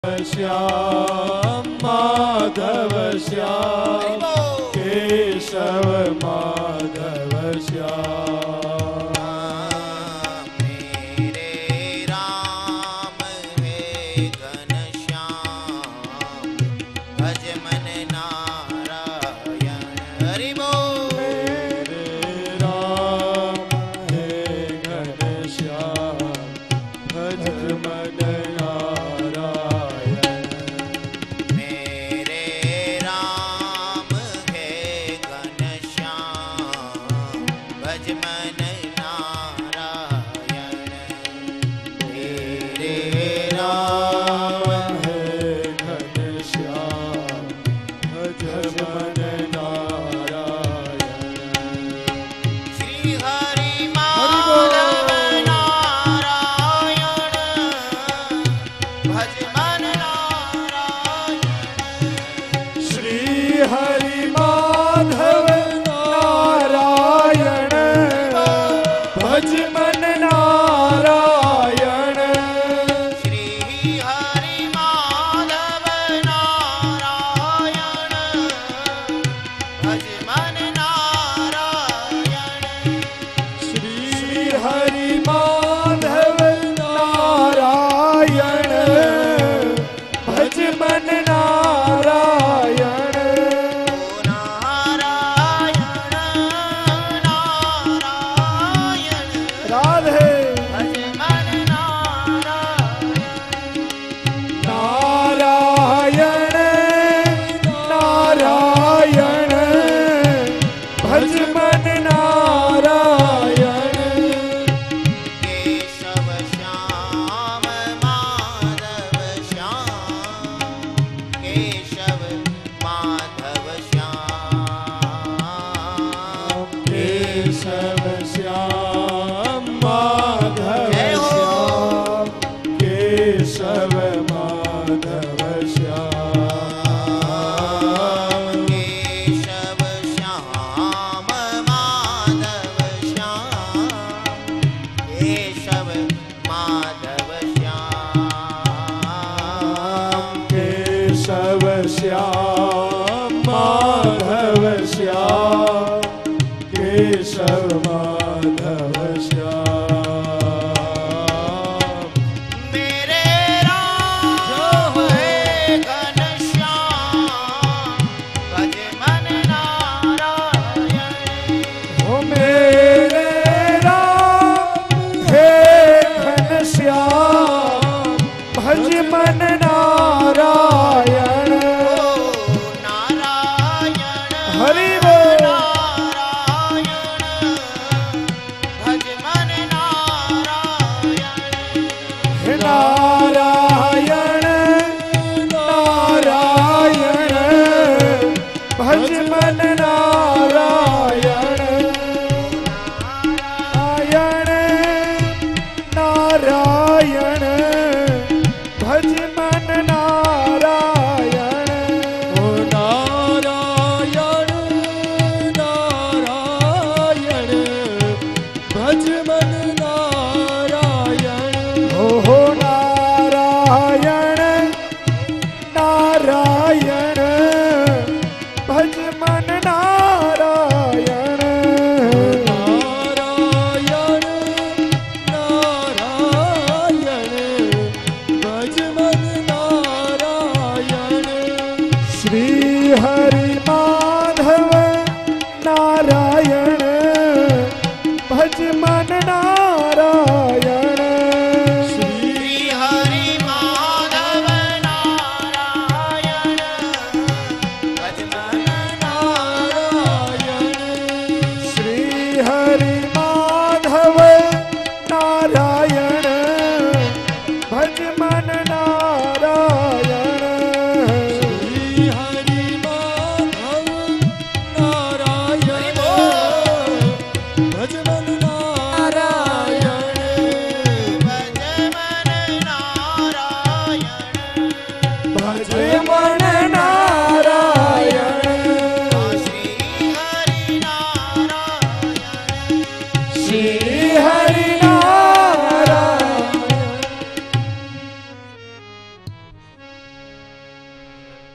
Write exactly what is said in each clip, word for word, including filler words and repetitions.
श्याम माधव श्याम केशव माधव श्याम। मेरे राम है घनश्याम भज मन नारायण। हरि बोल। मेरे राम है घनश्याम भज मन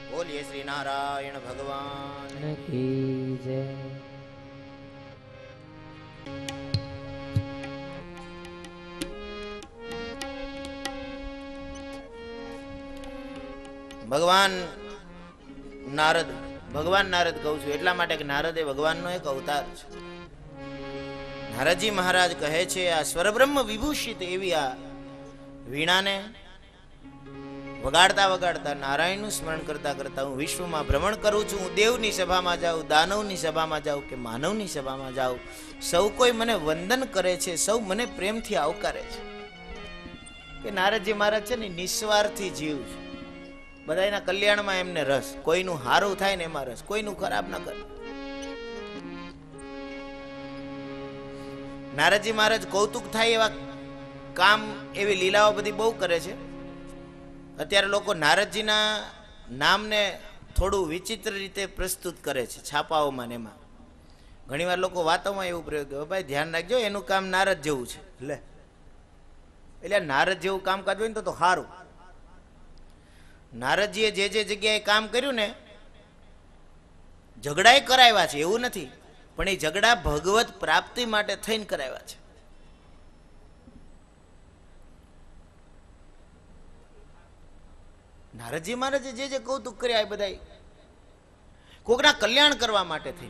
બોલીએ શ્રી નારાયણ ભગવાન કી જય. ભગવાન નારદ ભગવાન નારદ કહું છું એટલા માટે કે નારદ એ ભગવાનનો એક અવતાર છે. નારદજી મહારાજ કહે છે આ સ્વરબ્રહ્મ વિભૂષિત એવી આ વીણાને વગાડતા વગાડતા નારાયણનું સ્મરણ કરતા કરતા હું વિશ્વમાં ભ્રમણ કરું છું. હું દેવની સભામાં જાઉં, દાનવની સભામાં જાઉં કે માનવની સભામાં જાઉં, સૌ કોઈ મને વંદન કરે છે, સૌ મને પ્રેમથી આવકારે છે. કે નારદજી મહારાજ છે ને નિસ્વાર્થી જીવ છે. બધાના કલ્યાણમાં એમને રસ, કોઈનું હારું થાય ને એમાં રસ, કોઈનું ખરાબ ન કરે. નારદજી મહારાજ કૌતુક થાય એવા કામ, એવી લીલાઓ બધી બહુ કરે છે. અત્યારે લોકો નારદજીના નામને થોડું વિચિત્ર રીતે પ્રસ્તુત કરે છે છાપાઓમાં ને એમાં. ઘણીવાર લોકો વાતોમાં એવું પ્રયોગ કરે, ભાઈ ધ્યાન રાખજો એનું કામ નારદ જેવું છે. લે એટલે નારદ જેવું કામકાજ હોય ને તો સારું. નારદજીએ જે જે જગ્યાએ કામ કર્યું ને, ઝઘડાએ કરાવ્યા છે એવું નથી, પણ એ ઝઘડા ભગવત પ્રાપ્તિ માટે થઈને કરાવ્યા છે. નારદજી મહારાજે જે જે કૌતુક કર્યા એ બધા કોકના કલ્યાણ કરવા માટે થઈ.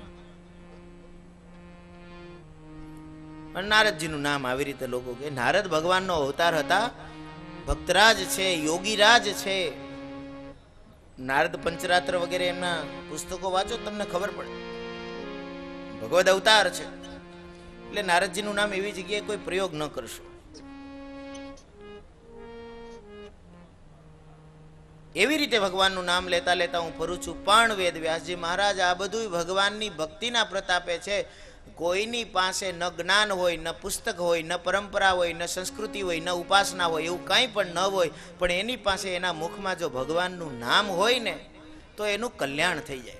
અને નારદજીનું નામ આવી રીતે લોકો કે નારદ ભગવાનનો અવતાર હતા, ભક્તરાજ છે, યોગીરાજ છે. નારદ પંચરાત્ર વગેરે એમના પુસ્તકો વાંચો તમને ખબર પડે, ભગવદ અવતાર છે. એટલે નારદજીનું નામ એવી જગ્યાએ કોઈ પ્રયોગ ન કરશો. એવી રીતે ભગવાનનું નામ લેતા લેતા હું ફરું છું. પણ વેદ વ્યાસજી મહારાજ આ બધું ભગવાનની ભક્તિના પ્રતાપે છે. કોઈની પાસે ન જ્ઞાન હોય, ન પુસ્તક હોય, ન પરંપરા હોય, ન સંસ્કૃતિ હોય, ન ઉપાસના હોય, એવું કાંઈ પણ ન હોય, પણ એની પાસે એના મુખમાં જો ભગવાનનું નામ હોય ને તો એનું કલ્યાણ થઈ જાય.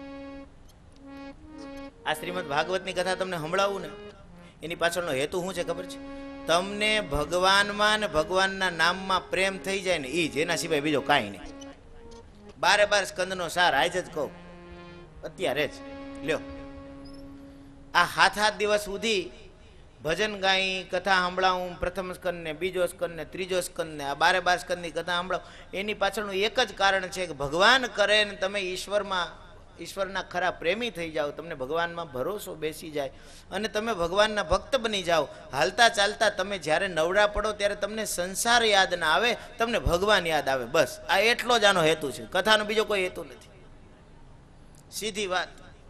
આ શ્રીમદ ભાગવતની કથા તમને સંભળાવું ને, એની પાછળનો હેતુ શું છે ખબર છે? તમને ભગવાનમાં ને ભગવાનના નામમાં પ્રેમ થઈ જાય ને, એ જ, એના સિવાય બીજો કાંઈ નહીં. બારે બાર સ્કંદનો સાર આજ જ કહું અત્યારે જ લ્યો. આ સાત સાત દિવસ સુધી ભજન ગાઈ, કથા સંભળાવું, પ્રથમ સ્કંદ ને બીજો સ્કંદ ને ત્રીજો સ્કંદ ને આ બારે બાર સ્કંદની કથા સંભળાવું, એની પાછળનું એક જ કારણ છે કે ભગવાન કરે ને તમે ઈશ્વરમાં, ઈશ્વરના ખરા પ્રેમી થઈ જાઓ, તમને ભગવાનમાં ભરોસો બેસી જાય અને તમે ભગવાનના ભક્ત બની જાઓ. હાલતા ચાલતા તમે જ્યારે નવરા પડો ત્યારે તમને સંસાર યાદ ના આવે, તમને ભગવાન યાદ આવે. બસ આ એટલો જ આનો હેતુ છે, કથાનો બીજો કોઈ હેતુ નથી. સીધી વાત.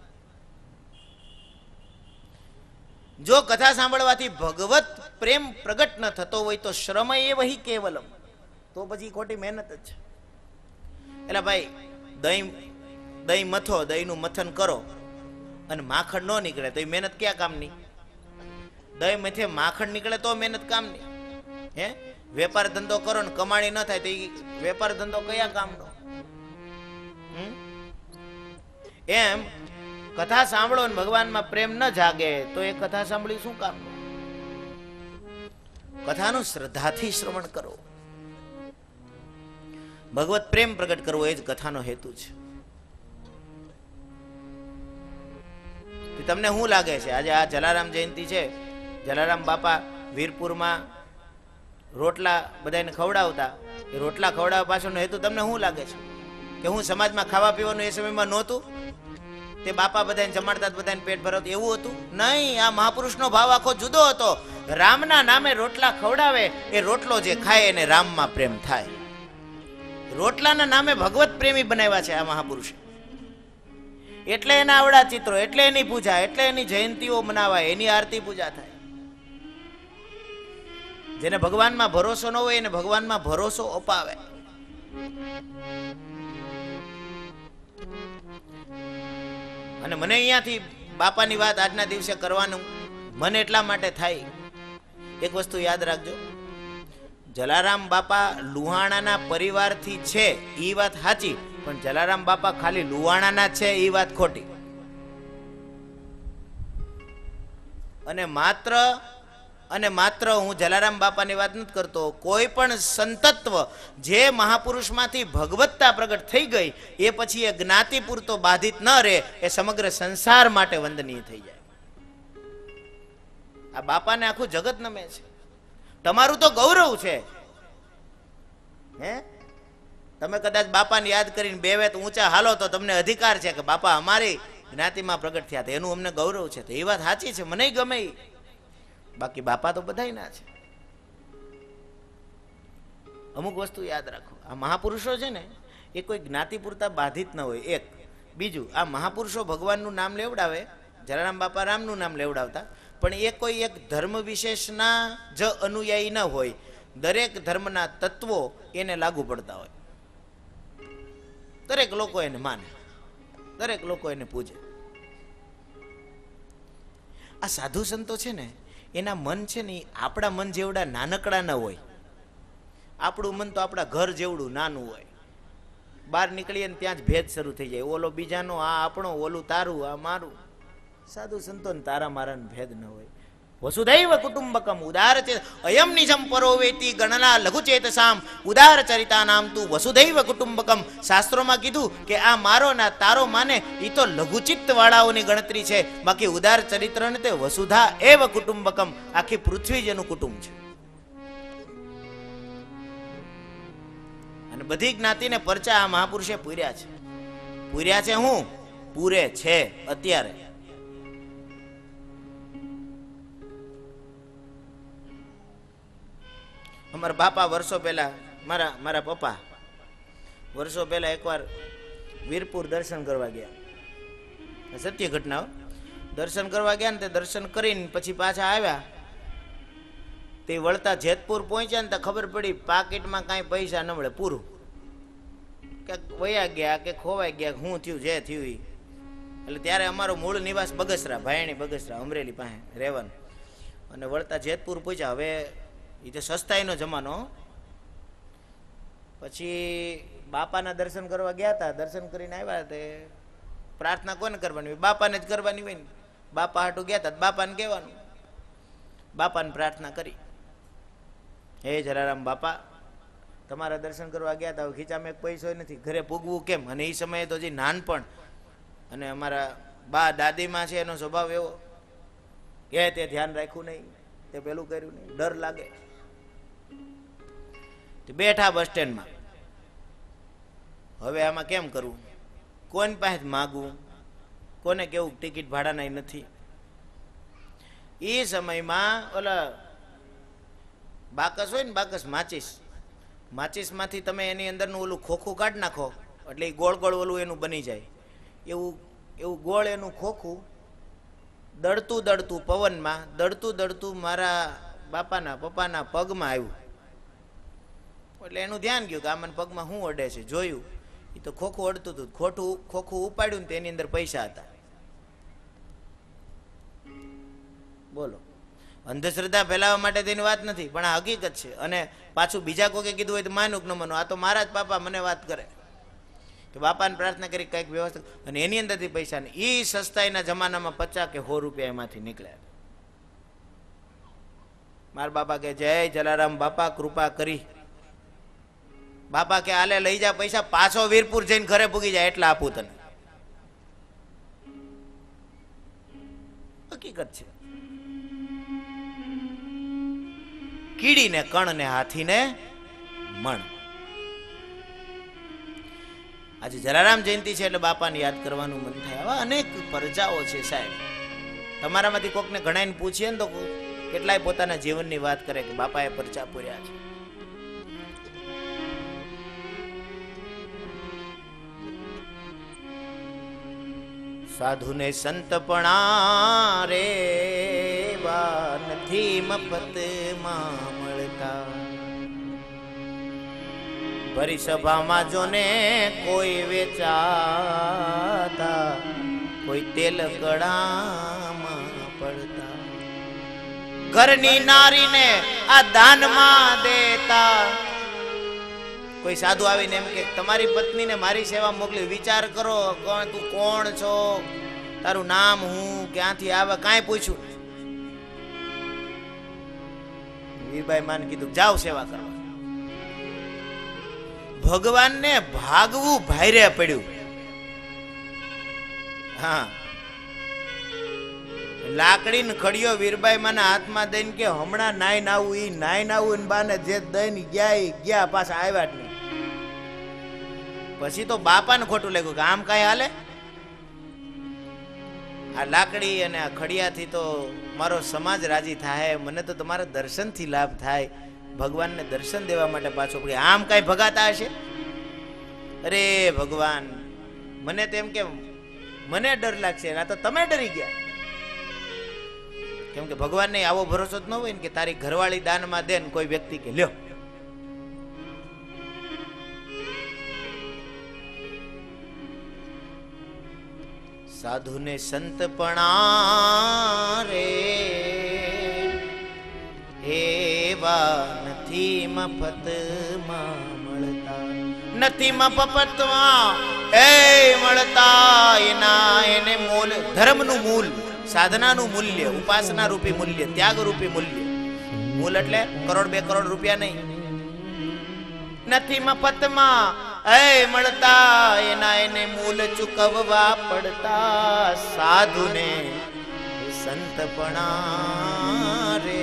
જો કથા સાંભળવાથી ભગવત પ્રેમ પ્રગટ ન થતો હોય તો શ્રમ એ વહી કેવલમ, તો પછી ખોટી મહેનત જ છે. એટલે ભાઈ દહીં દહીં મથો, દહીંનું મથન કરો અને માખણ ન નીકળે તો એ મહેનત ક્યાં કામની? દહીં મથે માખણ નીકળે તો મહેનત કામની. હે વેપાર ધંધો કરો ને કમાણી ન થાય તો એ વેપાર ધંધો કયા કામનો? એમ કથા સાંભળો ને ભગવાનમાં પ્રેમ ન જાગે તો એ કથા સાંભળી શું કામ? કથાનું શ્રદ્ધાથી શ્રવણ કરો, ભગવત પ્રેમ પ્રગટ કરવો એ જ કથાનો હેતુ છે. તમને શું લાગે છે આજે આ જલારામ જયંતિ છે, જલારામ બાપા વીરપુરમાં રોટલા બધાને ખવડાવતા, એ રોટલા ખવડાવવા પાછળનો હેતુ તમને શું લાગે છે? કે હું સમાજમાં ખાવા પીવાનું એ સમયમાં નહોતું, તે બાપા બધાને જમાડતા, બધાને પેટ ભરાવતું, એવું હતું? નહીં, આ મહાપુરુષનો ભાવ આખો જુદો હતો. રામના નામે રોટલા ખવડાવે, એ રોટલો જે ખાય એને રામમાં પ્રેમ થાય. રોટલાના નામે ભગવત પ્રેમી બનાવ્યા છે આ મહાપુરુષે. એટલે એના આવડા ચિત્રો, એટલે એની પૂજા, એટલે એની જયંતીઓ મનાવાય, એની આરતી પૂજા થાય. જેને ભગવાનમાં ભરોસો ન હોય એને ભગવાનમાં ભરોસો અપાવે. અને મને અહીંયાથી બાપાની વાત આજના દિવસે કરવાનું મને એટલા માટે થાય, એક વસ્તુ યાદ રાખજો, જલારામ બાપા લુહાણાના પરિવારથી છે એ વાત સાચી, પણ જલારામ બાપા ખાલી લુહાણાના છે એ વાત ખોટી. અને માત્ર અને માત્ર હું જલારામ બાપાની વાત નથી કરતો, કોઈ પણ સંતત્વ જે મહાપુરુષમાંથી ભગવત્તા પ્રગટ થઈ ગઈ એ પછી એ જ્ઞાતિ પૂરતો બાધિત ન રહે, એ સમગ્ર સંસાર માટે વંદનીય થઈ જાય. આ બાપાને આખું જગત નમે છે. તમારું તો ગૌરવ છે. હે તમે કદાચ બાપાને યાદ કરીને બે વેત ઊંચા હાલો તો તમને અધિકાર છે કે બાપા અમારી જ્ઞાતિમાં પ્રગટ થયા, એનું અમને ગૌરવ છે. તો એ વાત સાચી છે, મને ગમે. બાકી બાપા તો બધાય ના છે. અમુક વસ્તુ યાદ રાખો, આ મહાપુરુષો છે ને એ કોઈ જ્ઞાતિ પૂરતા બાધિત ન હોય. એક બીજું, આ મહાપુરુષો ભગવાનનું નામ લેવડાવે, જલારામ બાપા રામનું નામ લેવડાવતા, પણ એ કોઈ એક ધર્મ વિશેષના જ અનુયાયી ન હોય. દરેક ધર્મના તત્વો એને લાગુ પડતા હોય. દરેક લોકો એને માને, દરેક લોકો એને પૂજે. આ સાધુ સંતો છે ને એના મન છે ને આપણા મન જેવડા નાનકડા ન હોય. આપણું મન તો આપણા ઘર જેવડું નાનું હોય. બહાર નીકળીએ ને ત્યાં જ ભેદ શરૂ થઈ જાય. ઓલો બીજાનો, આ આપણો, ઓલું તારું, આ મારું. સાધુ સંતો ને તારા મારા ભેદ ન હોય. વસુધૈવ કુટુંબકમ ઉદાર ચેત અયમ નિજમ પરોવેતી ગણના લઘુચેતસામ ઉદાર ચરિતા નામ તું વસુધૈવ કુટુંબકમ. શાસ્ત્રોમાં કીધું કે આ મારો ના તારો માને એ તો લઘુચિત્ત વાળાઓની ગણતરી છે, બાકી ઉદાર ચરિત્ર ને તે વસુધા એવ કુટુંબકમ, આખી પૃથ્વી જ એનું કુટુંબ છે. અને બધી જ્ઞાતિને પરચા આ મહાપુરુષે પૂર્યા છે. પૂર્યા છે હું પૂરે છે અત્યારે. અમારા બાપા વર્ષો પહેલા, મારા મારા પપ્પા વર્ષો પહેલા એકવાર વીરપુર દર્શન કરવા ગયા. સત્ય ઘટના. દર્શન કરવા ગયા ને તે દર્શન કરીને પછી પાછા આવ્યા. તે વળતા જેતપુર પહોંચ્યા ને તો ખબર પડી પાકીટમાં કાંઈ પૈસા ન મળે, પૂરું. ક્યાંક વયા ગયા કે ખોવાઈ ગયા, શું થયું જે થયું એ. એટલે ત્યારે અમારો મૂળ નિવાસ બગસરા, ભાયણી બગસરા, અમરેલી પાસે રહેવાનું. અને વળતા જેતપુર પહોંચ્યા. હવે એ તો સસ્તાઈનો જમાનો. પછી બાપાના દર્શન કરવા ગયા હતા. દર્શન કરીને આવ્યા તે પ્રાર્થના કોને કરવાની હોય? બાપાને જ કરવાની હોય ને. બાપા હાટું ગયા હતા, બાપાને કહેવાનું. બાપાને પ્રાર્થના કરી, હે જલારામ બાપા, તમારા દર્શન કરવા ગયા હતા, ખીચામાં એક પૈસો નથી, ઘરે પૂગવું કેમ? અને એ સમયે તો હજી નાનપણ, અને અમારા બા દાદીમાં છે એનો સ્વભાવ એવો કે તે ધ્યાન રાખ્યું નહીં, તે પેલું કર્યું નહીં, ડર લાગે. બેઠા બસ સ્ટેન્ડમાં. હવે આમાં કેમ કરવું? કોને પાસે માગવું? કોને કેવું ટિકિટ ભાડાના નથી? એ સમયમાં ઓલા બાકસ હોય ને, બાકસ માચીસ, માચીસમાંથી તમે એની અંદરનું ઓલું ખોખું કાઢી નાખો એટલે એ ગોળ ગોળ ઓલું એનું બની જાય. એવું એવું ગોળ એનું ખોખું દળતું દળતું પવનમાં દળતું દળતું મારા બાપાના પપ્પાના પગમાં આવ્યું. એટલે એનું ધ્યાન ગયું કે આ મને પગમાં શું અડે છે. જોયું એ તો ખોખું અડતું હતું. ખોટું ખોખું ઉપાડ્યું ને તેની અંદર પૈસા હતા. બોલો, અંધશ્રદ્ધા ફેલાવવા માટે તેની વાત નથી, પણ આ હકીકત છે. અને પાછું બીજા કોકે કીધું હોય તો માનું કે ન માનું. આ તો મારા જ પાપા મને વાત કરે કે બાપાને પ્રાર્થના કરી કંઈક વ્યવસ્થા, અને એની અંદરથી પૈસા નહીં. એ સસ્તાઈના જમાનામાં પચાસ કે સો રૂપિયા એમાંથી નીકળ્યા. મારા બાપા કે જય જલારામ બાપા, કૃપા કરી. બાપા કે આલે લઈ જા પૈસા, પાછો વીરપુર જઈને ઘરે પૂગી જાય એટલા આપું તને. હકીકત છે. કીડીને કણ ને હાથીને મણ. આજે જલારામ જયંતિ છે એટલે બાપાને યાદ કરવાનું મન થાય. આવા અનેક પરચાઓ છે સાહેબ. તમારામાંથી કોકને ઘણાને પૂછીએ ને તો કેટલાય પોતાના જીવનની વાત કરે કે બાપાએ પરચા પૂર્યા છે. સાધુને સંતપણા રે નથી મફતમાં મળતા. ભરી સભામાં જોને કોઈ વેચાતા, કોઈ તેલ કડામાં પડતા. ઘરની નારીને આ દાનમાં દેતા. કોઈ સાધુ આવીને એમ કે તમારી પત્નીને મારી સેવા મોકલી, વિચાર કરો કોણ તું કોણ છો, તારું નામ હું, ક્યાંથી આવે, કાંઈ પૂછ્યું. વીરબાઈ માને કીધું જાઓ સેવા કરવા. ભગવાનને ભાગવું ભાઈરે પડ્યું. હા, લાકડીને ખડિયો વીરબાઈ માના હાથમાં દઈને કે હમણાં નાઈ નાવું. ઈ નાઈ નાવું ને બાને જે દઈને ગયા ઈ ગયા, પાછા આવ્યા જ નહીં. પછી તો બાપાને ખોટું લાગ્યું કે આમ કાંઈ હાલે. આ લાકડી અને આ ખડિયાથી તો મારો સમાજ રાજી થાય, મને તો તમારા દર્શનથી લાભ થાય. ભગવાનને દર્શન દેવા માટે પાછો પડી. આમ કાંઈ ભગાતા હશે? અરે ભગવાન, મને તેમ કે મને ડર લાગશે, આ તો તમે ડરી ગયા. કેમ કે ભગવાનને આવો ભરોસો જ ન હોય ને કે તારી ઘરવાળી દાનમાં દે ને કોઈ વ્યક્તિ કે લ્યો. સાધુને સંતપણા રે એવા નથી મફતમાં મળતા, નથી મફતમાં એ મળતા. એના એને મૂલ, ધર્મનું મૂલ, સાધનાનું મૂલ્ય, ઉપાસના રૂપી મૂલ્ય, ત્યાગ રૂપી મૂલ્ય. મૂલ એટલે કરોડ બે કરોડ રૂપિયા નહીં. નથી મફતમાં એ મળતા, એના એને મૂલ ચૂકવવા પડતા. સાધુને સંતપણા રે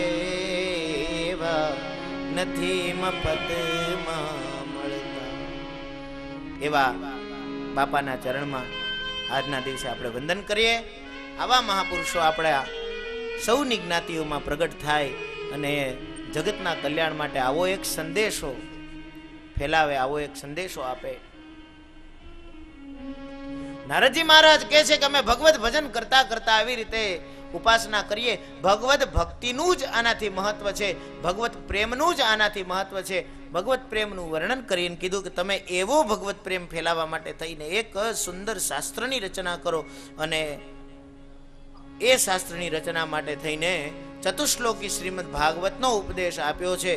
નથી મફતમાં મળતા. એવા બાપાના ચરણમાં આજના દિવસે આપણે વંદન કરીએ. આવા મહાપુરુષો આપણા સૌની જ્ઞાતિઓમાં પ્રગટ થાય અને જગતના કલ્યાણ માટે આવો એક સંદેશો ફેલાવે, આવો એક સંદેશો આપે. નારદજી મહારાજ કહે છે કે અમે ભગવત ભજન કરતા કરતા આવી રીતે ઉપાસના કરીએ. ભગવત ભક્તિનું જ આનાથી મહત્વ છે, ભગવત પ્રેમનું જ આનાથી મહત્વ છે. ભગવત પ્રેમનું વર્ણન કરીને કીધું કે તમે એવો ભગવત પ્રેમ ફેલાવવા માટે થઈને એક સુંદર શાસ્ત્રની રચના કરો. અને એ શાસ્ત્રની રચના માટે થઈને ચતુશ્લોકી શ્રીમદ ભાગવતનો ઉપદેશ આપ્યો છે.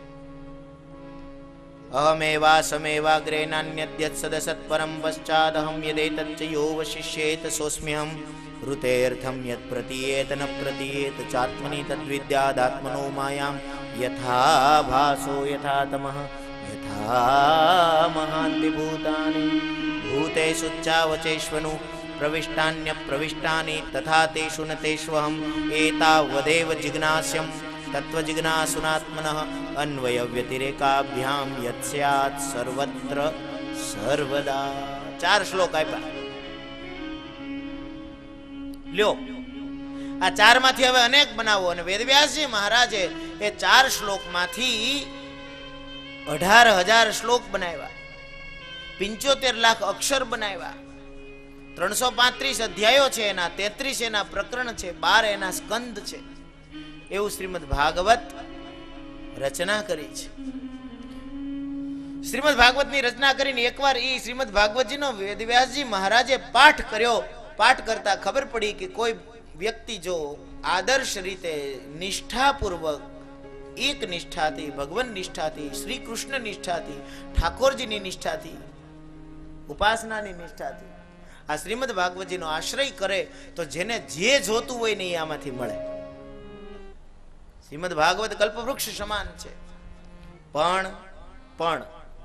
અહમેવા સમેવાગ્રે નાન્યદ્યત સદસત પરમ પશ્ચાદહમ યદેતચ્ચ યો વશિષ્યેત સોસ્મ્યહમ ઋતેર્થમ યત પ્રતીયેત ન પ્રતીયેત ચાત્મની તદ્વિદ્યાદાત્મનો માયામ યથા ભાસો યથા તમઃ યથા મહાંતિ ભૂતાની ભૂતેષુ ચાવચેષ્વનુ પ્રવિષ્ટાન્ય પ્રવિષ્ટાની તથા તેષુ ન તેષ્વહમ એતાવદેવ જિજ્ઞાસ્યમ તત્વજિજ્ઞાસુનાત્મનઃ અન્વય વ્યતિરેકાભ્યામ યત સ્યાત સર્વત્ર સર્વદા. ચાર શ્લોક આપ્યા. લ્યો, આ ચાર માંથી હવે અનેક બનાવો. અને વેદવ્યાસજી મહારાજે એ ચાર શ્લોકમાંથી અઢાર હજાર શ્લોક બનાવ્યા, પિંચોતેર લાખ અક્ષર બનાવ્યા, ત્રણસો પાંત્રીસ અધ્યાયો છે એના, તેત્રીસ એના પ્રકરણ છે, બાર એના સ્કંદ છે. એવું શ્રીમદ ભાગવત રચના કરી છે. શ્રીમદ ભાગવતની રચના કરીને એકવાર એ શ્રીમદ ભાગવતજીનો વેદવ્યાસજી મહારાજે પાઠ કર્યો. પાઠ કરતા ખબર પડી કે કોઈ વ્યક્તિ જો આદર્શ રીતે નિષ્ઠાપૂર્વક એક નિષ્ઠાથી, ભગવાન નિષ્ઠાથી, શ્રી કૃષ્ણ નિષ્ઠાથી, ઠાકોરજીની નિષ્ઠાથી, ઉપાસનાની નિષ્ઠાથી આ શ્રીમદ ભાગવતજીનો આશ્રય કરે તો જેને જે જોતું હોય ને એ આમાંથી મળે. શ્રીમદ ભાગવત કલ્પવૃક્ષ સમાન છે. પણ પણ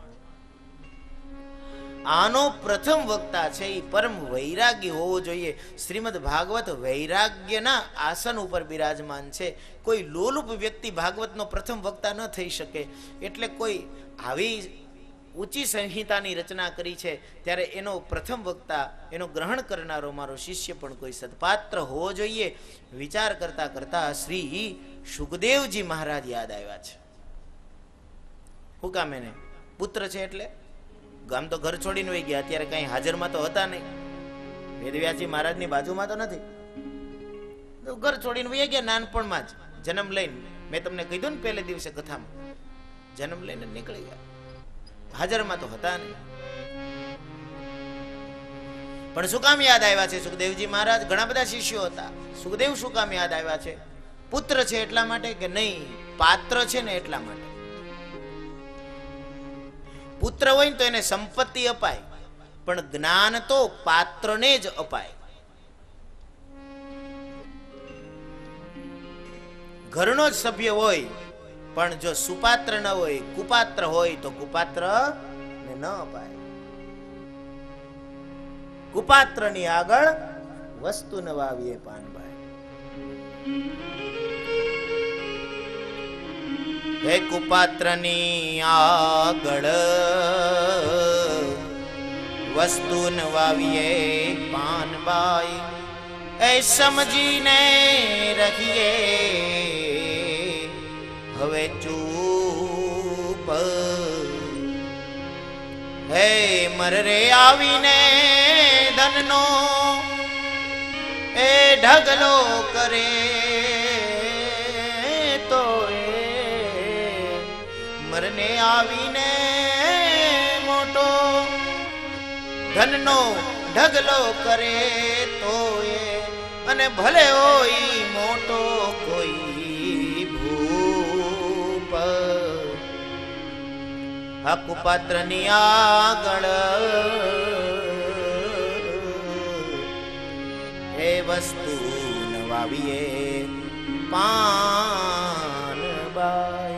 આનો પ્રથમ વક્તા છે એ પરમ વૈરાગી હોવો જોઈએ. શ્રીમદ ભાગવત વૈરાગ્યના આસન ઉપર બિરાજમાન છે. કોઈ લોલુપ વ્યક્તિ ભાગવતનો પ્રથમ વક્તા ન થઈ શકે. એટલે કોઈ આવી ઊંચી સંહિતાની રચના કરી છે ત્યારે એનો પ્રથમ વક્તા, એનો ગ્રહણ કરનારો મારો શિષ્ય પણ કોઈ સદપાત્ર હોવો જોઈએ. વિચાર કરતા કરતા શ્રી સુખદેવજી મહારાજ યાદ આવ્યા છે. શું કામ? એને પુત્ર છે એટલે ગામ તો ઘર છોડીને વહી ગયા. અત્યારે કઈ હાજરમાં તો હતા નહીં, વેદવ્યાસજી મહારાજની બાજુમાં તો નથી. ઘર છોડીને વહી ગયા નાનપણમાં જ, જન્મ લઈને. મેં તમને કીધું ને પહેલે દિવસે કથામાં, જન્મ લઈને નીકળી ગયા, હાજરમાં તો હતા નહીં. પણ શું કામ યાદ આવ્યા છે સુખદેવજી મહારાજ? ઘણા બધા શિષ્યો હતા. સુખદેવ શું કામ યાદ આવ્યા છે? પુત્ર છે એટલા માટે કે નહીં, પાત્ર છે ને એટલા માટે. પુત્ર હોય ને તો એને સંપત્તિ અપાય, પણ જ્ઞાન તો પાત્રને જ અપાય. ઘરનો જ સભ્ય હોય પણ જો સુપાત્ર ન હોય, કુપાત્ર હોય તો કુપાત્ર ને ન અપાય. કુપાત્ર ની આગળ વસ્તુ ન વાવીએ પાનભાઈ. હે કુપાત્ર ની આગળ વસ્તુ ન વાવીએ પાનબાઈ. એ સમજીને રખીએ હવે ચૂપ. હે મરરે આવીને ધનનો એ ઢગલો કરે તો એ મરને આવીને મોટો ધનનો ઢગલો કરે તો એ અને ભલે હોય મોટો કોઈ ભૂપ. આ કુપાત્ર ની આગળ એ વસ્તુ ન વાવીએ પાનબાઈ.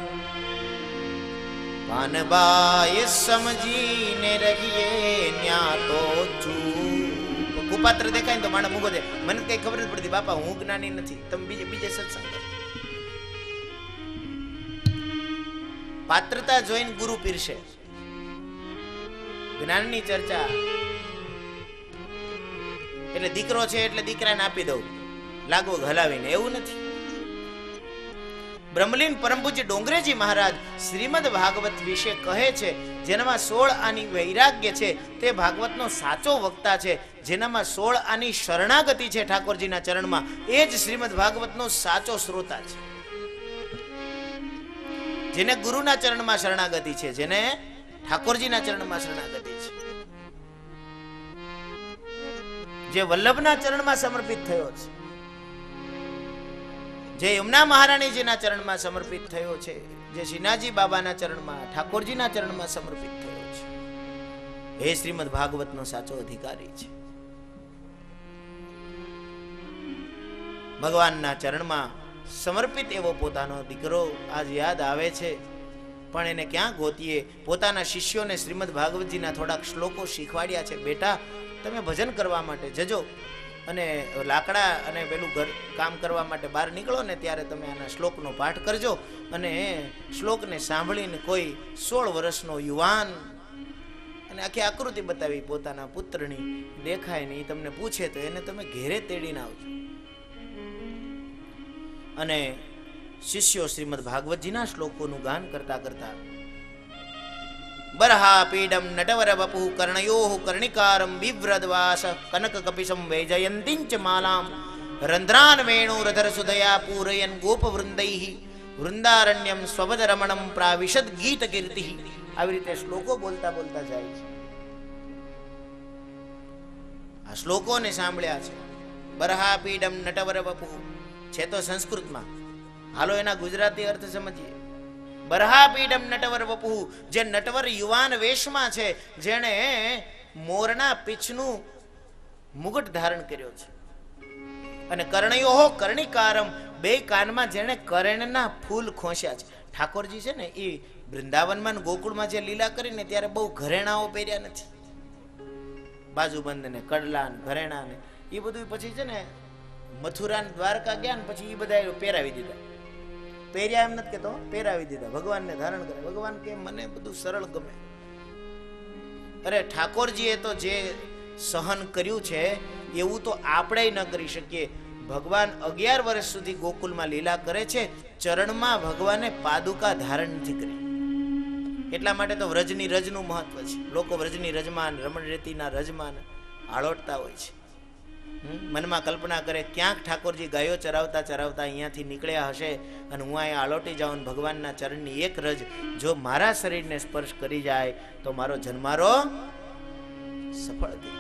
પાનબાઈ સમજીને રહીએ ન્યા તો ચૂપ. કુપાત્ર દેખાય ને તો માણસ મૂકો દે. મને કઈ ખબર નથી પડતી બાપા, હું જ્ઞાની નથી, તમે બીજે બીજે સત્સંગ કરો. પાત્રતા જોઈને ગુરુ પીરશે. જ્ઞાનની ચર્ચા એટલે દીકરો છે એટલે દીકરાને આપી દઉં લાગવગ હલાવીને, એવું નથી. બ્રહ્મલીન પરમ પૂજ્ય ડોંગરેજી મહારાજ શ્રીમદ ભાગવત વિશે કહે છે, જેનામાં સોળ આની વૈરાગ્ય છે તે ભાગવતનો સાચો વક્તા છે. જેનામાં સોળ આની શરણાગતિ છે ઠાકોરજીના ચરણમાં, એ જ શ્રીમદ ભાગવતનો સાચો શ્રોતા છે. જેને ગુરુના ચરણમાં શરણાગતિ છે, જેને ઠાકોરજીના ચરણમાં શરણાગતિ છે, જે વલ્લભના ચરણમાં સમર્પિત થયો છે, જે યમુના મહારાણીજીના ચરણમાં સમર્પિત થયો છે, જે શ્રીનાજી બાબાના ચરણમાં, ઠાકોરજીના ચરણમાં સમર્પિત થયો છે, એ શ્રીમદ ભાગવતનો સાચો અધિકારી છે. ભગવાનના ચરણમાં સમર્પિત એવો પોતાનો દીકરો આજ યાદ આવે છે, પણ એને ક્યાં ગોતીએ? પોતાના શિષ્યોને શ્રીમદ ભાગવતજીના થોડાક શ્લોકો શીખવાડ્યા છે. બેટા, તમે ભજન કરવા માટે જજો અને લાકડા અને પેલું ઘર કામ કરવા માટે બહાર નીકળો ને ત્યારે તમે આના શ્લોકનો પાઠ કરજો. અને શ્લોકને સાંભળીને કોઈ સોળ વર્ષનો યુવાન અને આખી આકૃતિ બતાવી પોતાના પુત્રની દેખાય ને એ તમને પૂછે તો એને તમે ઘેરે તેડીને આવજો. અને શિષ્યો શ્રીમદ ભાગવતજીના શ્લોકોનું ગાન કરતા કરતા બરહા પીડમ નટવર વપુ કર્ણયો કર્ણિકારમ બિવ્રદવાસ કનક કપિશમ વૈજયંતિંચ માલામ રંધ્રાન વેણુ રધર સુધયા પૂરયન ગોપ વૃંદૈ વૃંદારણ્યમ સ્વપદ રમણમ પ્રાવિશદ ગીત કીર્તિ. આવી રીતે શ્લોકો બોલતા બોલતા જાય છે. આ શ્લોકોને સાંભળ્યા છે. બરહા પીડમ નટવર વપુ છે તો સંસ્કૃતમાં, હાલો એના ગુજરાતી અર્થ સમજીએ. બરહાપીડમ નટવર વપુ, જે નટવર યુવાન વેશમાં છે, જેણે મોરના પીછનું મુગટ ધારણ કર્યો છે. અને કર્ણયો કર્ણિકારમ, બે કાનમાં જેણે કર્ણના ફૂલ ખોસ્યા છે. ઠાકોરજી છે ને એ વૃંદાવનમાં ગોકુળમાં જે લીલા કરીને ત્યારે બહુ ઘરેણાઓ પહેર્યા નથી. બાજુબંધ ને કડલા ને ઘરેણા ને એ બધું પછી છે ને મથુરા ને દ્વારકા ગયા ને પછી એ બધા પહેરાવી દીધા. પહેર્યા એમ નથી કેતો, પહેરાવી દીધા. ભગવાનને ધારણ કરે. ભગવાન કે મને બધું સરળ ગમે. અરે ઠાકોરજીએ તો જે સહન કર્યું છે એવું તો આપણે ન કરી શકીએ. ભગવાન અગિયાર વર્ષ સુધી ગોકુલમાં લીલા કરે છે, ચરણમાં ભગવાને પાદુકા ધારણ નથી કરી. એટલા માટે તો વ્રજની રજનું મહત્વ છે. લોકો વ્રજની રજમાન, રમણ રેતીના રજમાન આળોટતા હોય છે. મનમાં કલ્પના કરે ક્યાંક ઠાકોરજી ગાયો ચરાવતા ચરાવતા અહીંયાથી નીકળ્યા હશે અને હું અહીંયા આલોટી જાઉં, ભગવાનના ચરણની એક રજ જો મારા શરીરને સ્પર્શ કરી જાય તો મારો જન્મારો સફળ થઈ.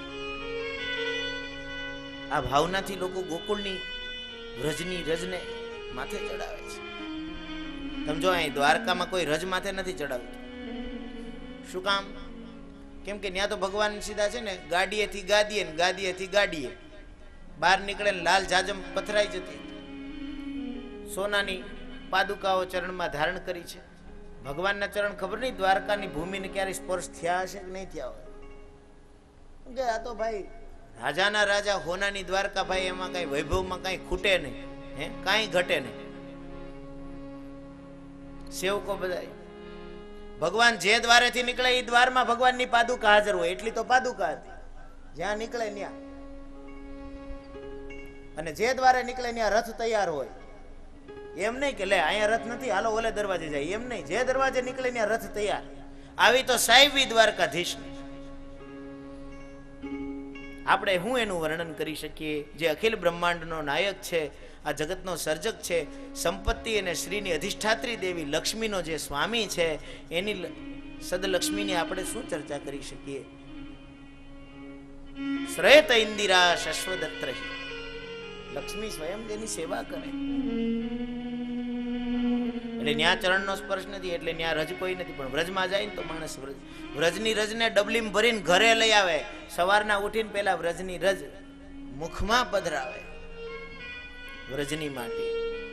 આ ભાવનાથી લોકો ગોકુળની રજની રજને માથે ચડાવે છે. સમજો, અહીં દ્વારકામાં કોઈ રજ માથે નથી ચડાવતું. શું કામ? કેમ કે ત્યાં તો ભગવાન સીધા છે ને ગાડીએથી ગાદીએ ને ગાદીએથી ગાડીએ બહાર નીકળે ને લાલ જાજમ પથરાઈ જતી, સોનાની પાદુકાઓ ચરણમાં ધારણ કરી છે. ભગવાનના ચરણ ખબર નહીં દ્વારકાની ભૂમિને ક્યારે સ્પર્શ થયા હશે કે નહીં થયા હોય. કે આ તો ભાઈ રાજાના રાજા હોનાની દ્વારકા, ભાઈ એમાં કઈ વૈભવમાં કઈ ખૂટે નહીં, હે કાંઈ ઘટે નહીં. સેવકો બધા ભગવાન જે દ્વારેથી નીકળે એ દ્વારમાં ભગવાનની પાદુકા હાજર હોય, એટલી તો પાદુકા હતી જ્યાં નીકળે ત્યાં. અને જે દ્વારે નીકળે ત્યાં રથ તૈયાર હોય. એમ નહીં કે લે અહીંયા રથ નથી હાલો ઓલે દરવાજે જાય, એમ નહીં. જે દરવાજે નીકળે ત્યાં રથ તૈયાર. આવી તો સાહેબી દ્વારકાધીશ. આપણે હું એનું વર્ણન કરી શકીએ? જે અખિલ બ્રહ્માંડનો નાયક છે, આ જગતનો સર્જક છે, સંપત્તિ અને શ્રીની અધિષ્ઠાત્રી દેવી લક્ષ્મીનો જે સ્વામી છે, એની સદલક્ષ્મીની આપણે શું ચર્ચા કરી શકીએ? શ્રેત ઇન્દિરા શશ્વદત્રહિ, લક્ષ્મી સ્વયં તેની સેવા કરે. એટલે ન્યા ચરણનો સ્પર્શ નથી, એટલે ન્યા રજ કોઈ નથી. પણ વ્રજમાં જાય ને તો માણસ વ્રજ વ્રજની રજને ડબલીમાં ભરીને ઘરે લઈ આવે. સવારના ઉઠીને પેલા વ્રજની રજ મુખમાં પધરાવે. વ્રજની માટી,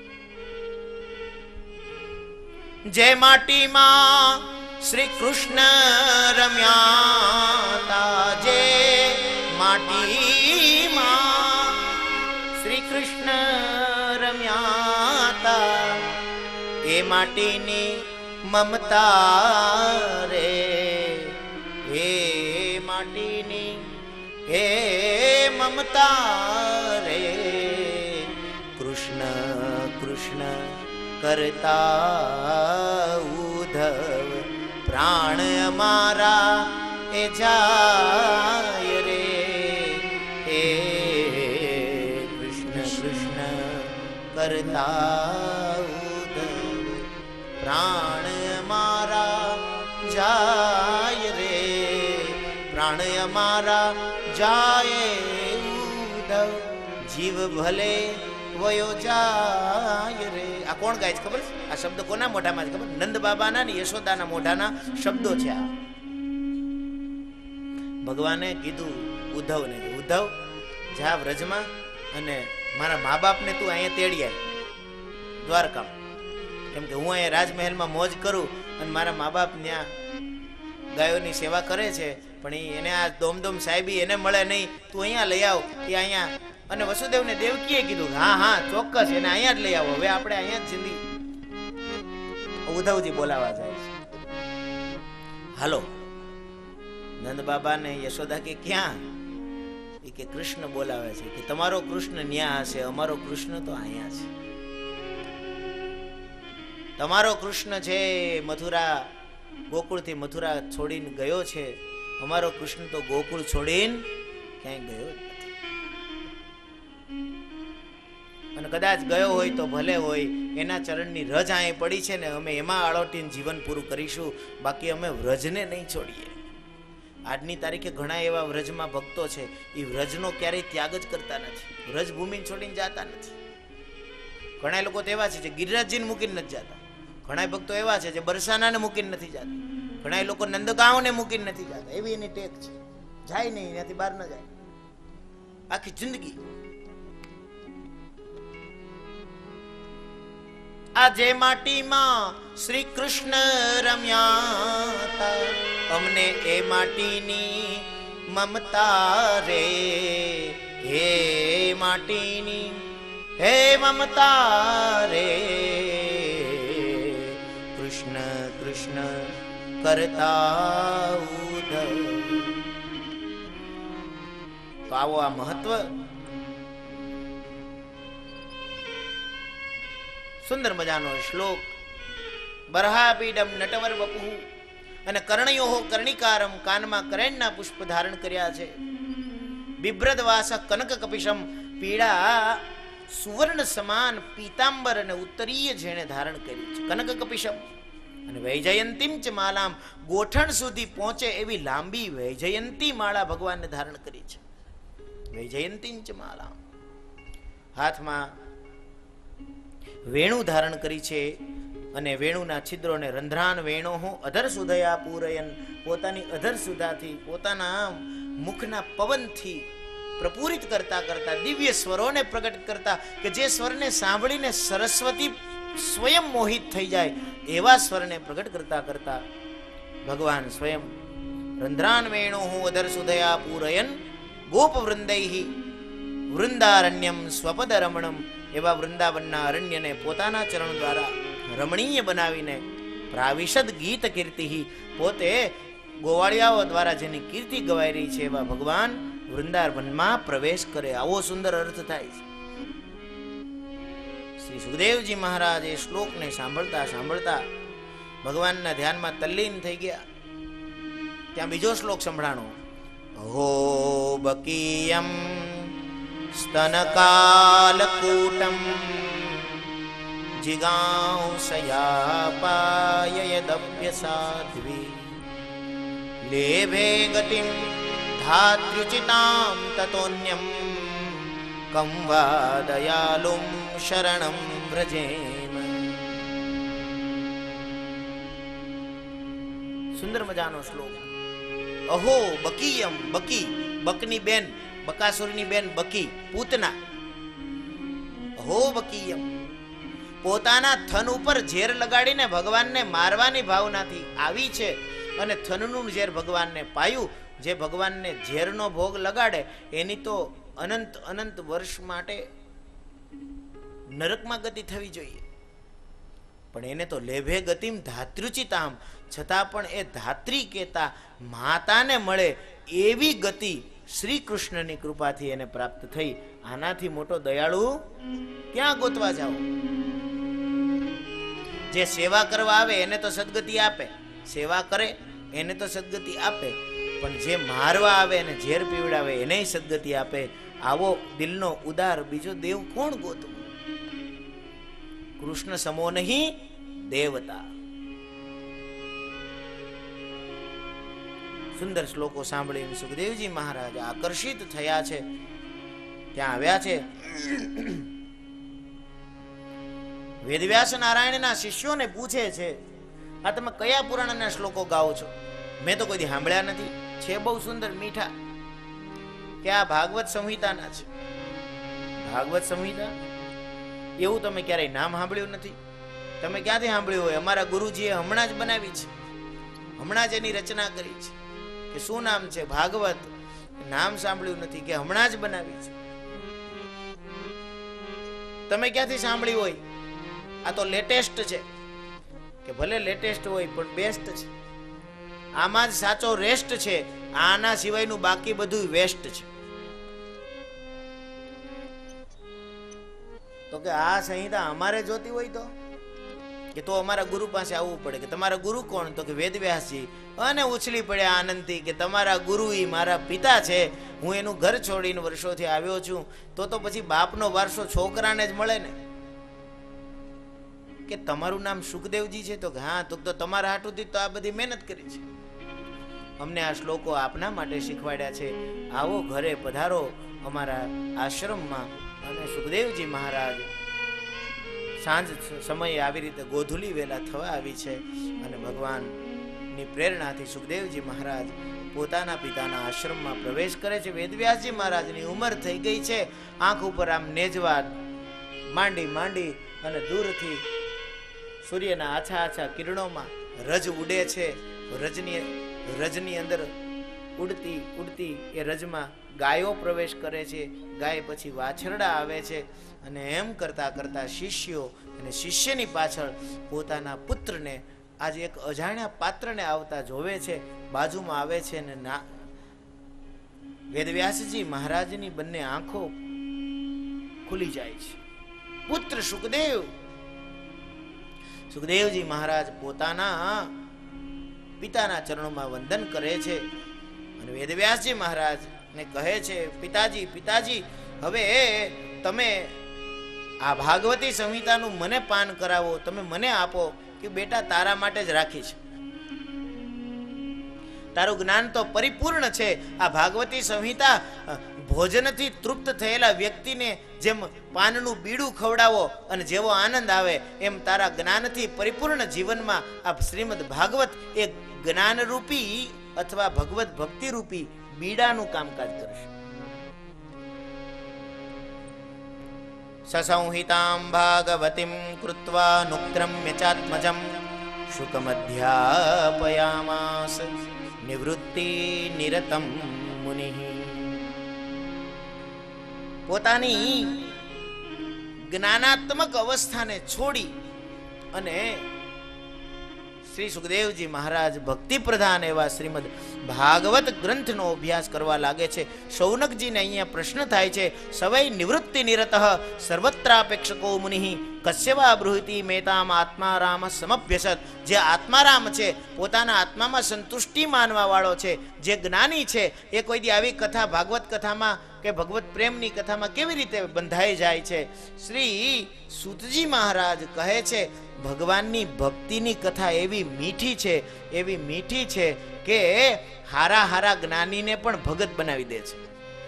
જે માટીમાં શ્રી કૃષ્ણ રમ્યા તા, જે માટીમાં શ્રી કૃષ્ણ રમ્યા તા, એ માટીની મમતા રે, હે માટીની હે મમતા રે. કૃષ્ણ કૃષ્ણ કરતા ઉધવ પ્રાણ અમારા એ જાય રે, હે કૃષ્ણ કૃષ્ણ કરતા ઉધવ પ્રાણ અમારા જાય રે, પ્રાણ અમારા જાય ઉધવ, જીવ ભલે વયો જાય રે. આ કોણ ગાય છે ખબર છે? આ શબ્દ કોના મોઢામાં છે ખબર? નંદ બાબાના ને યશોદાના મોઢાના શબ્દો છે આ. ભગવાને કીધું ઉદ્ધવને, ઉદ્ધવ જા વ્રજમાં અને મારા મા બાપને તું અહીંયા તેડી આય દ્વારકામાં. કેમ કે હું અહીંયા રાજમહેલમાં મોજ કરું અને મારા મા બાપ ત્યાં ગાયોની સેવા કરે છે, પણ એને આ દોમદોમ સાહેબી એને મળે નહીં, તું અહીંયા લઈ આવ. એ અહીંયા, અને વસુદેવને દેવકીએ કીધું હા હા ચોક્કસ એને અહીંયા જ લઈ આવો. હવે આપણે અહીંયા જ જિંદગી. ઉદ્ધવજી બોલાવા જાય છે. હાલો. નંદ બાબા ને યશોદા કે ક્યાં? એ કે કૃષ્ણ બોલાવે છે. કે તમારો કૃષ્ણ ન્યા હશે, અમારો કૃષ્ણ તો અહીંયા છે. તમારો કૃષ્ણ છે મથુરા, ગોકુળથી મથુરા છોડીને ગયો છે, અમારો કૃષ્ણ તો ગોકુળ છોડીને ક્યાંય ગયો જ નથી. અને કદાચ ગયો હોય તો ભલે હોય, એના ચરણની રજ અહીં પડી છે ને, અમે એમાં આળોટીને જીવન પૂરું કરીશું, બાકી અમે વ્રજને નહીં છોડીએ. આજની તારીખે ઘણા એવા વ્રજમાં ભક્તો છે, એ વ્રજનો ક્યારેય ત્યાગ જ કરતા નથી, વ્રજ ભૂમિને છોડીને જતા નથી. ઘણા લોકો તો એવા છે જે ગિરિરાજજીને મૂકીને નથી જતા. ઘણા ભક્તો એવા છે જે બરસાનાને મૂકીને નથી જતા. ઘણા લોકો નંદગાંવને મૂકીને નથી જતા. એવી એની ટેક છે. જાય નહીં, એનાથી બહાર ન જાય આખી જિંદગી. આ જે માટીમાં શ્રી કૃષ્ણ રમ્યા તા, અમને એ માટીની મમતા રે, હે માટીની હે મમતા રે. કૃષ્ણ કૃષ્ણ કરતા ઉધવ. તો આવો આ મહત્વ. સુંદર મજાનો શ્લોક. બરહાપીડમ નટવર વપુ, અને કર્ણયો કર્ણિકારમ, કાનમાં કરેણના પુષ્પ ધારણ કર્યા છે. બિભ્રદવાસ કનક કપિશમ, પીળા સુવર્ણ સમાન પીતાંબર અને ઉત્તરીય જેણે ધારણ કર્યું છે. કનક કપિશમ અને વૈજયંતીમ ચ માલામ, ગોઠણ સુધી પહોંચે એવી લાંબી વૈજયંતી માળા ભગવાનને ધારણ કરી છે. વૈજયંતીમ ચ માલામ, હાથમાં વેણુ ધારણ કરી છે, અને વેણુના છિદ્રોને રંધ્રાન વેણો હું અધર સુધયા પૂરયન, પોતાની અધર સુધાથી, પોતાના મુખના પવનથી પ્રપૂરિત કરતા કરતા, દિવ્ય સ્વરોને પ્રગટ કરતા, કે જે સ્વરને સાંભળીને સરસ્વતી સ્વયં મોહિત થઈ જાય એવા સ્વરને પ્રગટ કરતા કરતા ભગવાન સ્વયં રંધ્રાન વેણુ હું અધર સુધયા પૂરયન ગોપ વૃંદૈહી વૃંદારણ્યમ સ્વપદ રમણમ એવા વૃંદાવનના અરણ્યને પોતાના ચરણ દ્વારા રમણીય બનાવીને પ્રાવિશદ ગીત કીર્તિ પોતે ગોવાળિયાઓ દ્વારા જેની કીર્તિ ગવાઈ રહી છે એવા ભગવાન વૃંદાવનમાં પ્રવેશ કરે. આવો સુંદર અર્થ થાય છે. શ્રી સુખદેવજી મહારાજ એ શ્લોકને સાંભળતા સાંભળતા ભગવાનના ધ્યાનમાં તલ્લીન થઈ ગયા. ત્યાં બીજો શ્લોક સંભળાણો. હો બકીયમ સ્તનકાલકૂટમ જિગાંસયા યદભ્યસાધ્વી લેભે ગતિમ ધાત્ર્યુચિતામ તતોન્યમ કં વા દયાલું શરણં વ્રજેમ. સુંદર મજાનો શ્લોક. અહો બકીયમ, બકી બકની બેન, બકાસુરની બેન બકી પૂતના. અહો બકીયમ, પોતાના થન ઉપર ઝેર લગાડીને ભગવાનને મારવાની ભાવનાથી આવી છે અને થનનું ઝેર ભગવાનને પાયું. જે ભગવાનને ઝેરનો ભોગ લગાડે એની તો અનંત અનંત વર્ષ માટે નરકમાં ગતિ થવી જોઈએ, પણ એને તો લેભે ગતિમ ધાત્રુચિતામ, છતાં પણ એ ધાત્રી કહેતા માતાને મળે એવી ગતિ શ્રી કૃષ્ણની કૃપાથી એને પ્રાપ્ત થઈ. આનાથી મોટો દયાળુ ક્યાં ગોતવા જાઓ? જે સેવા કરવા આવે એને તો સદગતિ આપે, સેવા કરે એને તો સદગતિ આપે, પણ જે મારવા આવે અને ઝેર પીવડાવે એને સદગતિ આપે. આવો દિલનો ઉદાર બીજો દેવ કોણ ગોતવું? કૃષ્ણ સમો નહીં દેવતા. સુંદર શ્લોકો સાંભળીને સુખદેવજી મહારાજ આકર્ષિત થયા છે. ત્યાં આવ્યા છે. વેદવ્યાસ નારાયણના શિષ્યોને પૂછે છે, આ તમે કયા પુરાણના શ્લોકો ગાઓ છો? મેં તો કોઈ સાંભળ્યા નથી. છે બહુ સુંદર મીઠા, કે આ ભાગવત સંહિતાના છે. ભાગવત સંહિતા એવું તમે ક્યારેય નામ સાંભળ્યું નથી? તમે ક્યાંથી સાંભળ્યું હોય? અમારા ગુરુજીએ હમણાં જ બનાવી છે, હમણાં જ એની રચના કરી છે. કે શું નામ છે? ભાગવત. નામ સાંભળ્યું નથી કે હમણાં જ બનાવી છે? તમે ક્યાંથી સાંભળી હોય? આ તો લેટેસ્ટ છે. કે ભલે લેટેસ્ટ હોય પણ બેસ્ટ છે. આમાં જ સાચો રેસ્ટ છે, આના સિવાયનું બાકી બધું વેસ્ટ છે. તો કે આ સંહિતા અમારે જોતી હોય તો કે તો અમારા ગુરુ પાસે આવવું પડે. કે તમારા ગુરુ કોણ? તો કે વેદવ્યાસજી. અને ઉછળી પડ્યા આનંદથી કે તમારા ગુરુ ઈ મારા પિતા છે, હું એનું ઘર છોડીને વર્ષોથી આવ્યો છું, તો તો પછી બાપનો વારસો છોકરાને જ મળે ને. કે તમારું નામ સુખદેવજી છે? તો કે હા. તો તમારા હાટુથી તો આ બધી મહેનત કરી છે. અમને આ શ્લોકો આપના માટે શીખવાડ્યા છે. આવો ઘરે પધારો અમારા આશ્રમમાં. અને સુખદેવજી મહારાજ સાંજ સમયે આવી રીતે ગોધુલી વેલા થવા આવી છે અને ભગવાનની પ્રેરણાથી સુખદેવજી મહારાજ પોતાના પિતાના આશ્રમમાં પ્રવેશ કરે છે. વેદવ્યાસજી મહારાજની ઉંમર થઈ ગઈ છે. આંખ ઉપર આમ નેજવા માંડી માંડી અને દૂરથી સૂર્યના આછા આછા કિરણોમાં રજ ઉડે છે. રજની રજની અંદર ઉડતી ઉડતી એ રજમાં ગાયો પ્રવેશ કરે છે. ગાય પછી વાછરડા આવે છે. અને એમ કરતા કરતા શિષ્યો અને શિષ્યની પાછળ પોતાના પુત્રને આજે એક અજાણ્યા પાત્રને આવતા જોવે છે. બાજુમાં આવે છે અને ના વેદવ્યાસજી મહારાજની બંને આંખો ખુલી જાય છે. પુત્ર સુખદેવ. સુખદેવજી મહારાજ પોતાના પિતાના ચરણોમાં વંદન કરે છે અને વેદવ્યાસજી મહારાજ ને કહે છે, પિતાજી પિતાજી હવે તમે આ ભાગવતી સંહિતાનું મને પાન કરાવો, તમે મને આપો. કે બેટા તારા માટે જ રાખી છે, તારું જ્ઞાન તો પરિપૂર્ણ છે. આ ભાગવતી સંહિતા ભોજનથી તૃપ્ત થયેલા વ્યક્તિને જેમ પાનનું બીડું ખવડાવો અને જેવો આનંદ આવે એમ તારા જ્ઞાનથી પરિપૂર્ણ જીવનમાં આ શ્રીમદ ભાગવત એ જ્ઞાનરૂપી અથવા ભગવત ભક્તિરૂપી બીડાનું કામકાજ કરશે. સસંહિતાં ભાગવતીં કૃત્વા નુક્રમ્ય ચાત્મજં શુકમધ્યાપયામાસ નિવૃત્તિ નિરતમ મુનિઃ. પોતાની જ્ઞાનાત્મક અવસ્થાને છોડી અને શ્રી સુખદેવજી મહારાજ ભક્તિ પ્રધાન એવા શ્રીમદ ભાગવત ગ્રંથનો અભ્યાસ કરવા લાગે છે. શૌનકજીને અહીંયા પ્રશ્ન થાય છે, સવૈ નિવૃત્તિ નિરતઃ સર્વત્રાપેક્ષકો મુનિઃ કસ્યવા બૃહતિ મેતામ આત્મારામ સમભ્યસત. જે આત્મારામ છે, પોતાના આત્મામાં સંતુષ્ટિ માનવા વાળો છે, જે જ્ઞાની છે, એ કોઈ દી આવી કથા ભાગવત કથામાં કે ભગવત પ્રેમની કથામાં કેવી રીતે બંધાઈ જાય છે? શ્રી સૂતજી મહારાજ કહે છે, ભગવાનની ભક્તિની કથા એવી મીઠી છે, એવી મીઠી છે કે હારા હારા જ્ઞાનીને પણ ભગત બનાવી દે છે.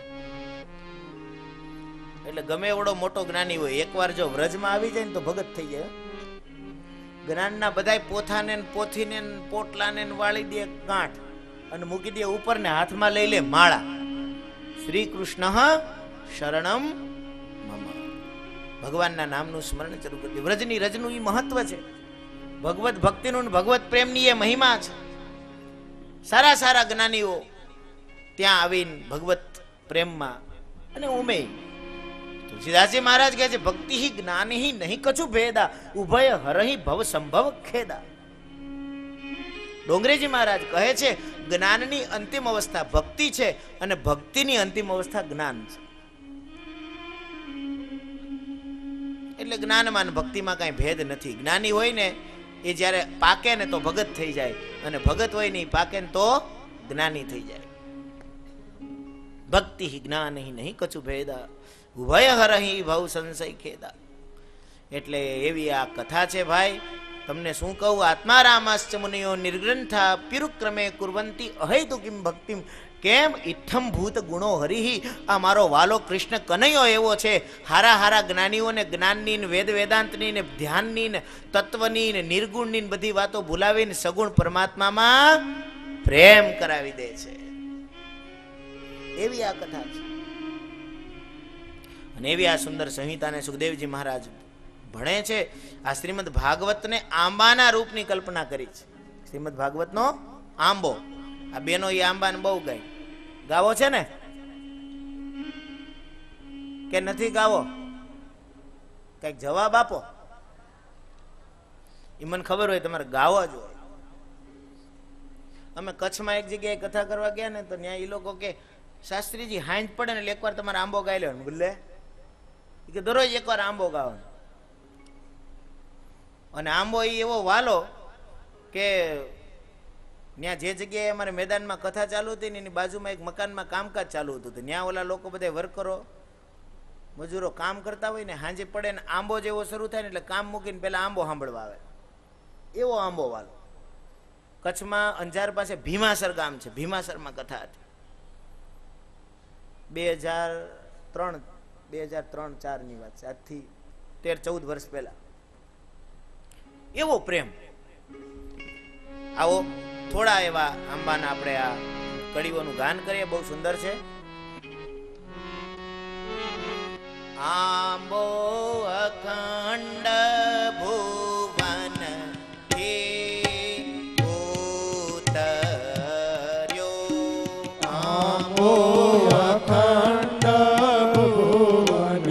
એટલે ગમે એવડો મોટો જ્ઞાની હોય, એકવાર જો વ્રજમાં આવી જાય ને તો ભગત થઈ જાય. જ્ઞાનના બધાય પોથાને પોથીને પોટલાને વાળી દે ગાંઠ અને મૂકી દે ઉપર ને હાથમાં લઈ લે માળા. શ્રી કૃષ્ણ શરણમ મમ. ભગવાનના નામનું સ્મરણ શરૂ કરી દે. વ્રજની રજનું એ મહત્વ છે. ભગવત ભક્તિનું ભગવત પ્રેમની એ મહિમા છે. સારા સારા જ્ઞાનીઓ ત્યાં આવીને ભગવત પ્રેમમાં અને ઉમે. તુલસીદાસજી મહારાજ કહે છે, ભક્તિ હિ જ્ઞાની હિ નહીં કછુ ભેદા ઉભય હરહિ ભવ સંભવ ખેદા. ડોંગરેજી મહારાજ કહે છે, જ્ઞાનની અંતિમ અવસ્થા ભક્તિ છે અને ભક્તિની અંતિમ અવસ્થા જ્ઞાન છે. એટલે જ્ઞાનમાં ભક્તિમાં કઈ ભેદ નથી. જ્ઞાની હોય ને એ જ્યારે પાકે ને તો ભગત થઈ જાય, અને ભગત હોય ને પાકે ને તો જ્ઞાની થઈ જાય. ભક્તિ જ્ઞાન નહીં કછુ ભેદા ઉભય હરહિ ભવ સંશય ખેદા. એટલે એવી આ કથા છે ભાઈ. તમને શું કહું, આત્મારામાશ્ચ મુનિયો નિર્ગ્રંથા પિરુક્રમે કુર્વંતી અહેતુ કિમ ભક્તિમ. કેમ ઇઠ્ઠમ ભૂત ગુણો હરિહિ. આ મારો વાલો કૃષ્ણ કનૈયો એવો છે, હારા હારા જ્ઞાનીઓને જ્ઞાનની ને વેદ વેદાંતની ને ધ્યાનની ને તત્વની ને નિર્ગુણની ને બધી વાતો ભૂલાવીને સગુણ પરમાત્મામાં પ્રેમ કરાવી દે છે. એવી આ કથા છે અને એવી આ સુંદર સંહિતાને સુખદેવજી મહારાજ ભણે છે. આ શ્રીમદ ભાગવતને આંબાના રૂપની કલ્પના કરી છે. શ્રીમદ ભાગવતનો આંબો. આ બેનો એ આંબાને બહુ ગાય. ગાવો છે ને કે નથી ગાવો? કઈક જવાબ આપો. એ મને ખબર હોય તમારે ગાવો જ હોય. અમે કચ્છમાં એક જગ્યાએ કથા કરવા ગયા ને તો ત્યાં એ લોકો કે શાસ્ત્રીજી હાંજ પડે ને એકવાર તમારે આંબો ગાઈ લેવાનો. બોલે કે દરરોજ એકવાર આંબો ગાવાનો. અને આંબો એ એવો વાલો કે ત્યાં જે જગ્યાએ અમારે મેદાનમાં કથા ચાલુ હતી ને એની બાજુમાં એક મકાનમાં કામકાજ ચાલુ હતું. ત્યાં ઓલા લોકો બધા વર્કરો મજૂરો કામ કરતા હોય ને હાંજે પડે ને આંબો જેવો શરૂ થાય ને એટલે કામ મૂકીને પેલા આંબો સાંભળવા આવે. એવો આંબો વાલો. કચ્છમાં અંજાર પાસે ભીમાસર ગામ છે. ભીમાસરમાં કથા હતી બે હજાર ત્રણ બે હજાર ત્રણ ચાર ની વાત છે. આજથી તેર ચૌદ વર્ષ પહેલા. એવો પ્રેમ. આવો થોડા એવા આંબાના આપણે આ કડીઓનું ગાન કરીએ. બહુ સુંદર છે. આંબો અખંડ ભુવન ઉતર્યો. આંબો અખંડ ભુવન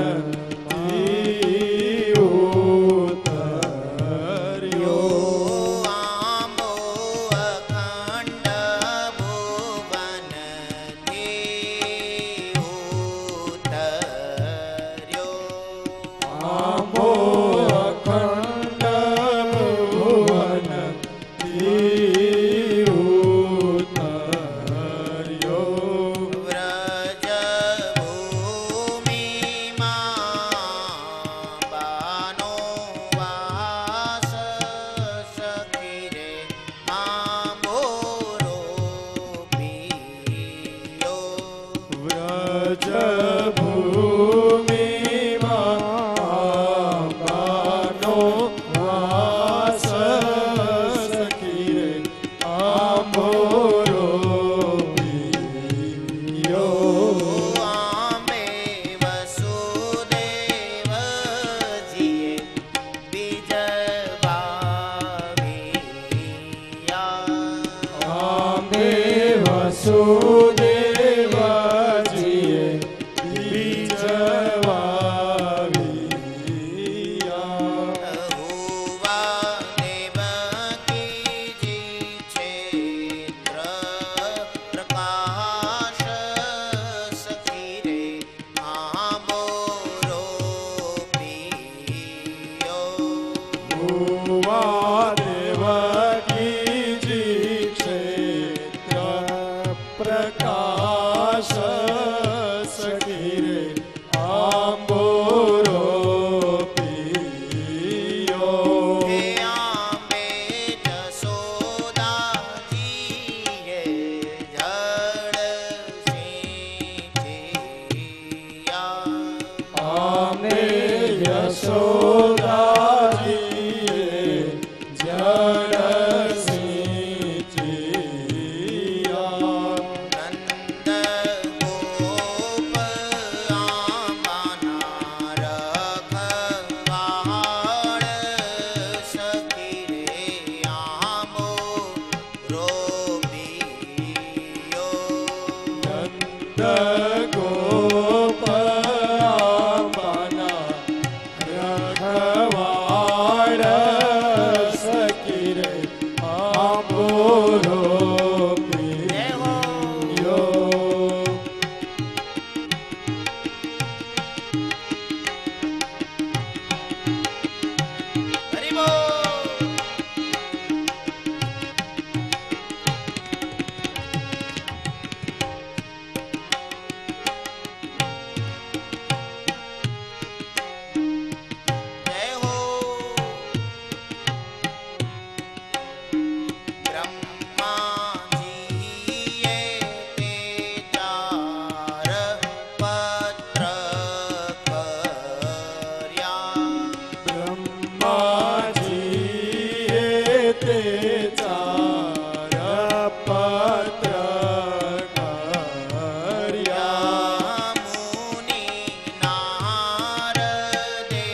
સખી રે આંબોરો પીયો. હે આંબે જશોદાજીએ જળ સિંચ્યા. આમે યશોદાજીએ જળ સિંચ્યા. નંદ ગોપ આંબાના રખવાળ સખી રે આંબો રોપિયો. નંદ ગોપ આંબાના રખવાળ સખી રે આંબોરો પીયો. હરી બોલ. જય હો. બ્રહ્માજીએ તે ચાર પત્ર કર્યા. બ્રહ્માજીએ તે ચાર પત્ર કર્યા. મુનિ નારદે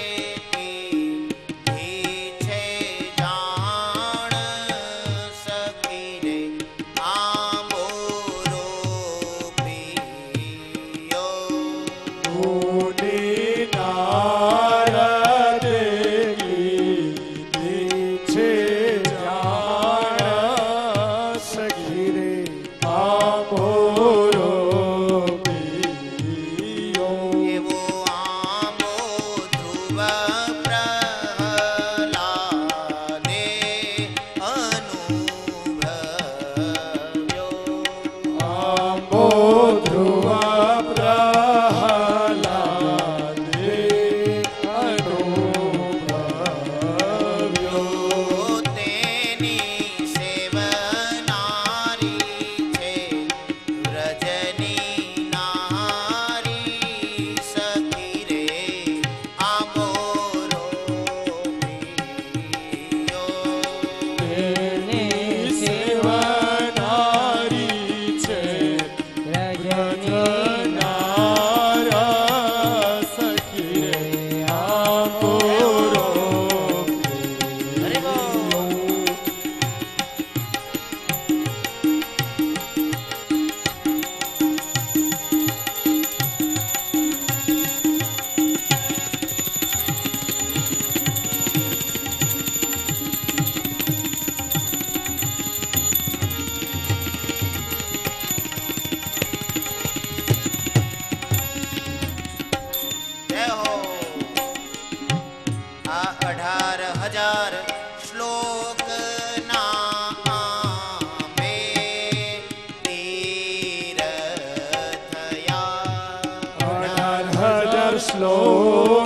કીધી છે જાણ સખી રે આંબોરો પીયો. મુનિ નારદે કીધી છે જાણ સખી રે આંબોરો પીયો. એવો આંબો ધ્રુવ પ્રહલાદે અનુભવ્યો. આંબો ધ્રુવ પ્રહલાદે અનુભવ્યો. તેની સેવનારી છે વ્રજની નારી સખી રે આંબોરો પીયો. તેની સેવનારી છે રજનારા સખી રે આંબોરો હરી બોલ. જય હો. આ અઢાર હજાર શ્લોક ના આંબે તીર થયા. અઢાર હજાર શ્લોક